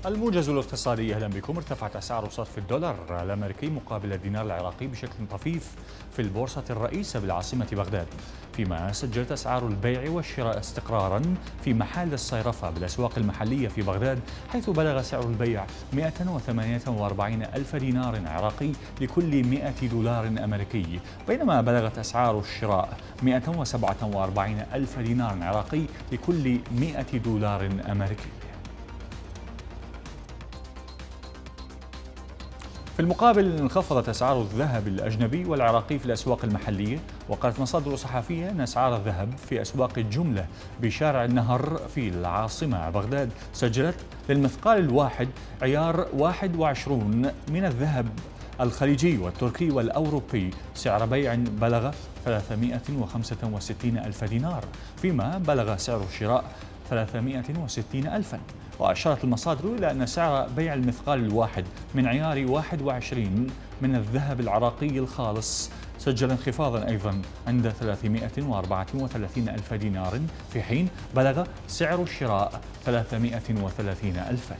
الموجز الاقتصادي أهلا بكم. ارتفعت أسعار صرف الدولار الأمريكي مقابل الدينار العراقي بشكل طفيف في البورصة الرئيسة بالعاصمة بغداد، فيما سجلت أسعار البيع والشراء استقرارا في محل الصيرفة بالأسواق المحلية في بغداد، حيث بلغ سعر البيع 148 ألف دينار عراقي لكل 100 دولار أمريكي، بينما بلغت أسعار الشراء 147 ألف دينار عراقي لكل 100 دولار أمريكي. في المقابل انخفضت أسعار الذهب الأجنبي والعراقي في الأسواق المحلية، وقالت مصادر صحفية أن أسعار الذهب في أسواق الجملة بشارع النهر في العاصمة بغداد سجلت للمثقال الواحد عيار 21 من الذهب الخليجي والتركي والأوروبي سعر بيع بلغ 365 ألف دينار، فيما بلغ سعر الشراء 360 ألفا. وأشارت المصادر إلى أن سعر بيع المثقال الواحد من عيار 21 من الذهب العراقي الخالص سجل انخفاضا أيضا عند 334 ألف دينار، في حين بلغ سعر الشراء 330 ألفا.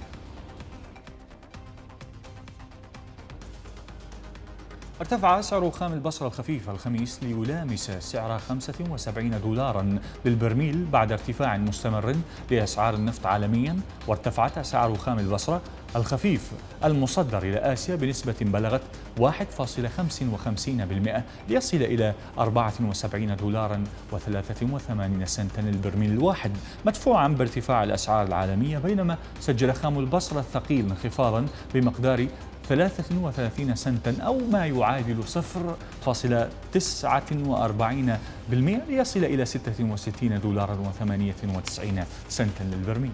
ارتفع سعر خام البصرة الخفيف الخميس ليلامس سعر 75 دولارا للبرميل بعد ارتفاع مستمر لأسعار النفط عالميا، وارتفعت أسعار خام البصرة الخفيف المصدر إلى آسيا بنسبة بلغت 1.55% ليصل إلى 74 دولارا و83 سنتا للبرميل الواحد، مدفوعا بارتفاع الأسعار العالمية، بينما سجل خام البصرة الثقيل انخفاضا بمقدار 33 سنتا أو ما يعادل 0.49% ليصل إلى 66 دولارا و98 سنتا للبرميل.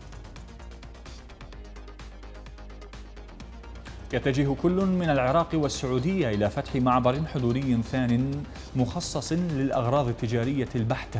يتجه كل من العراق والسعودية إلى فتح معبر حدودي ثان مخصص للأغراض التجارية البحتة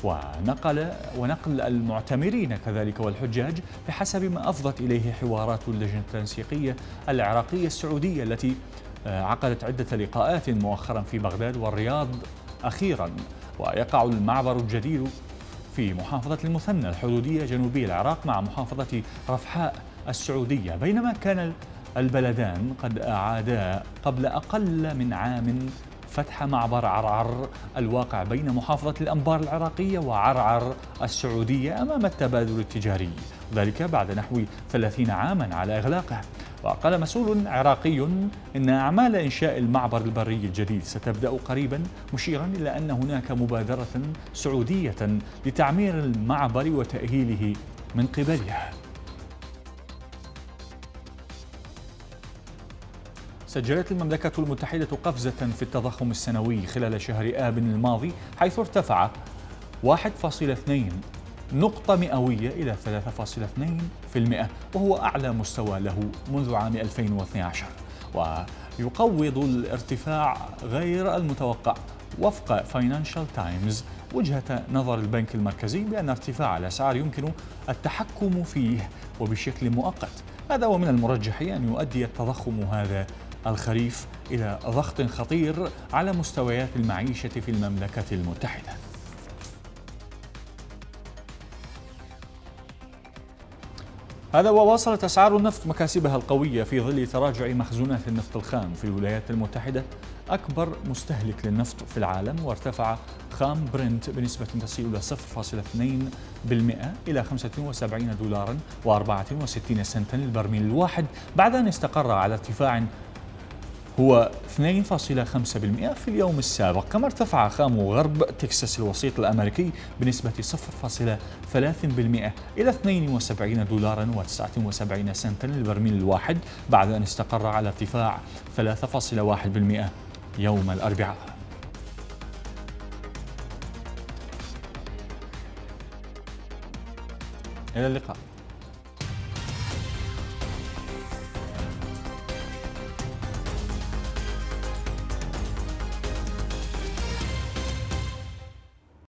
ونقل المعتمرين كذلك والحجاج، بحسب ما أفضت إليه حوارات اللجنة التنسيقية العراقية السعودية التي عقدت عدة لقاءات مؤخرا في بغداد والرياض أخيرا. ويقع المعبر الجديد في محافظة المثنى الحدودية جنوبي العراق مع محافظة رفحاء السعودية، بينما كان البلدان قد أعادا قبل أقل من عام فتح معبر عرعر الواقع بين محافظة الأنبار العراقية وعرعر السعودية أمام التبادل التجاري، وذلك بعد نحو 30 عاما على إغلاقه. وقال مسؤول عراقي إن أعمال إنشاء المعبر البري الجديد ستبدأ قريبا، مشيرا إلى أن هناك مبادرة سعودية لتعمير المعبر وتأهيله من قبله. سجلت المملكة المتحدة قفزة في التضخم السنوي خلال شهر آب الماضي، حيث ارتفع 1.2 نقطة مئوية إلى 3.2%، وهو أعلى مستوى له منذ عام 2012. ويقوض الارتفاع غير المتوقع وفق فاينانشال تايمز وجهة نظر البنك المركزي بأن ارتفاع الأسعار يمكن التحكم فيه وبشكل مؤقت. هذا ومن المرجح أن يؤدي التضخم هذا الخريف إلى ضغط خطير على مستويات المعيشة في المملكة المتحدة. هذا وواصلت أسعار النفط مكاسبها القوية في ظل تراجع مخزونات النفط الخام في الولايات المتحدة، أكبر مستهلك للنفط في العالم، وارتفع خام برنت بنسبة تصل إلى 0.2% إلى 75 دولارا و64 سنتا للبرميل الواحد، بعد أن استقر على ارتفاع هو 2.5% في اليوم السابق. كما ارتفع خام غرب تكساس الوسيط الأمريكي بنسبة 0.3% إلى 72 دولارا و79 سنتا للبرميل الواحد، بعد أن استقر على ارتفاع 3.1% يوم الأربعاء. إلى اللقاء.